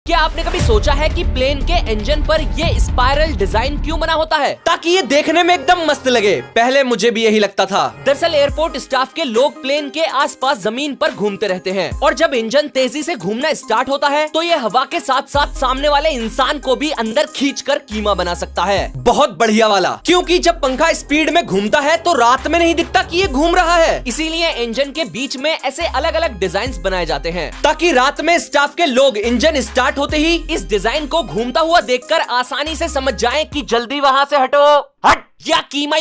क्या आपने कभी सोचा है कि प्लेन के इंजन पर ये स्पाइरल डिजाइन क्यों बना होता है? ताकि ये देखने में एकदम मस्त लगे। पहले मुझे भी यही लगता था। दरअसल एयरपोर्ट स्टाफ के लोग प्लेन के आसपास जमीन पर घूमते रहते हैं और जब इंजन तेजी से घूमना स्टार्ट होता है तो ये हवा के साथ साथ सामने वाले इंसान को भी अंदर खींचकर कीमा बना सकता है। बहुत बढ़िया वाला, क्योंकि जब पंखा स्पीड में घूमता है तो रात में नहीं दिखता कि ये घूम रहा है। इसीलिए इंजन के बीच में ऐसे अलग अलग डिजाइन बनाए जाते हैं ताकि रात में स्टाफ के लोग इंजन स्टार्ट होते ही इस डिजाइन को घूमता हुआ देखकर आसानी से समझ जाएं कि जल्दी वहां से हटो, हट या कीमा